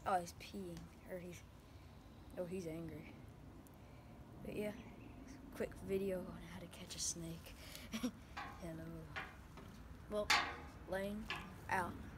Oh, he's peeing. Or he's angry. But yeah, quick video on how to catch a snake. Hello. Well, Lane out.